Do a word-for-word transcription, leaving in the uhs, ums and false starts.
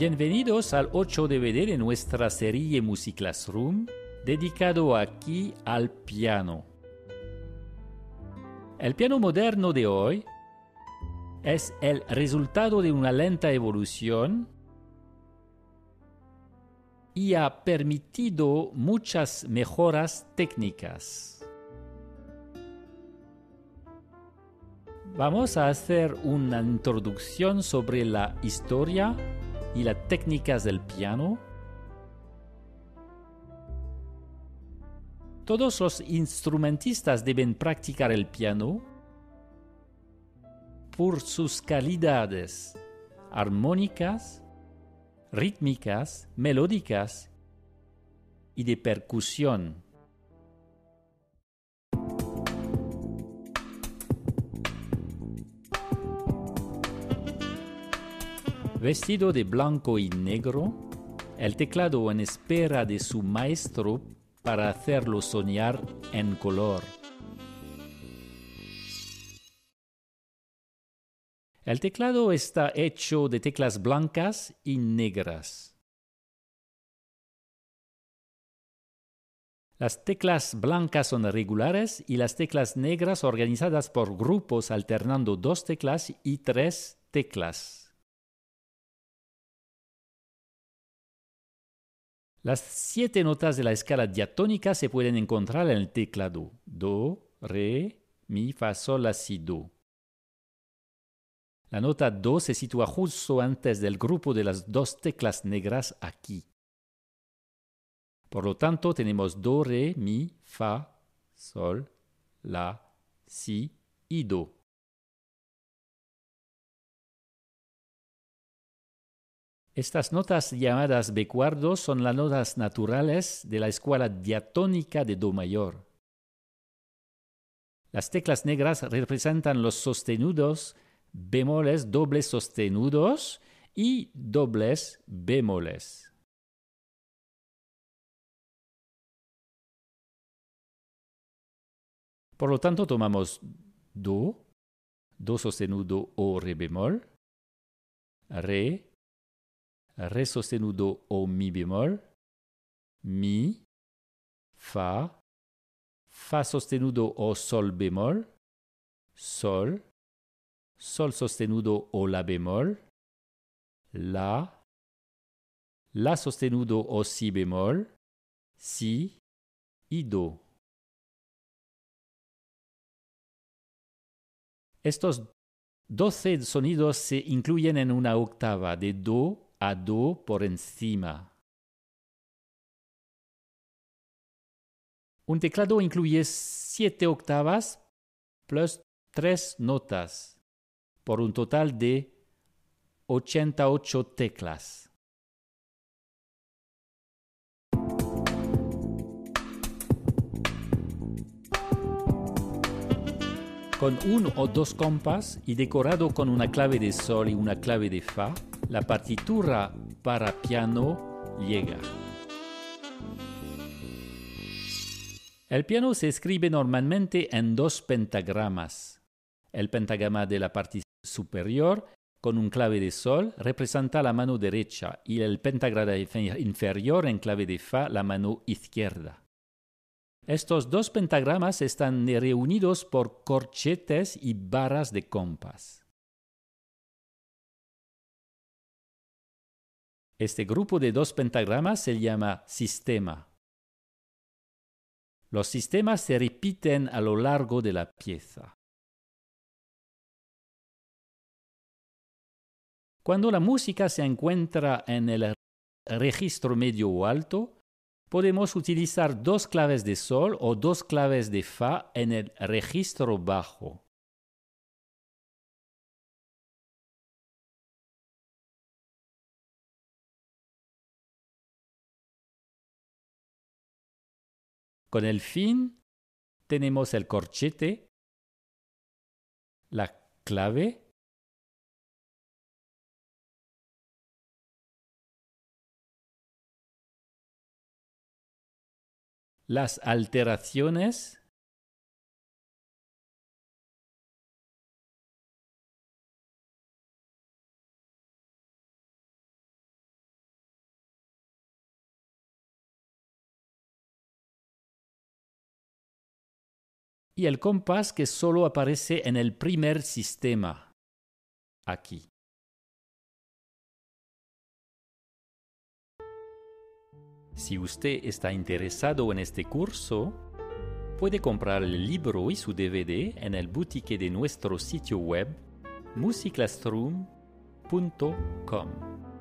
Bienvenidos al ocho D V D de nuestra serie Music Classroom, dedicado aquí al piano. El piano moderno de hoy es el resultado de una lenta evolución y ha permitido muchas mejoras técnicas. Vamos a hacer una introducción sobre la historia y las técnicas del piano. Todos los instrumentistas deben practicar el piano por sus calidades armónicas, rítmicas, melódicas y de percusión. Vestido de blanco y negro, el teclado en espera de su maestro para hacerlo soñar en color. El teclado está hecho de teclas blancas y negras. Las teclas blancas son regulares y las teclas negras organizadas por grupos alternando dos teclas y tres teclas. Las siete notas de la escala diatónica se pueden encontrar en el teclado: do, re, mi, fa, sol, la, si, do. La nota do se sitúa justo antes del grupo de las dos teclas negras aquí. Por lo tanto, tenemos do, re, mi, fa, sol, la, si y do. Estas notas llamadas becuardos son las notas naturales de la escala diatónica de do mayor. Las teclas negras representan los sostenidos, bemoles, dobles sostenidos y dobles bemoles. Por lo tanto, tomamos do, do sostenido o re bemol, re, re sostenido o mi bemol, mi, fa, fa sostenido o sol bemol, sol, sol sostenido o la bemol, la, la sostenido o si bemol, si y do. Estos doce sonidos se incluyen en una octava de do a do por encima. Un teclado incluye siete octavas plus tres notas, por un total de ochenta y ocho teclas. Con un o dos compás y decorado con una clave de sol y una clave de fa, la partitura para piano llega. El piano se escribe normalmente en dos pentagramas. El pentagrama de la parte superior con un clave de sol representa la mano derecha y el pentagrama inferior en clave de fa la mano izquierda. Estos dos pentagramas están reunidos por corchetes y barras de compás. Este grupo de dos pentagramas se llama sistema. Los sistemas se repiten a lo largo de la pieza. Cuando la música se encuentra en el registro medio o alto, podemos utilizar dos claves de sol o dos claves de fa en el registro bajo. Con el fin, tenemos el corchete, la clave, las alteraciones y el compás que solo aparece en el primer sistema, aquí. Si usted está interesado en este curso, puede comprar el libro y su D V D en el boutique de nuestro sitio web musiclassroom punto com.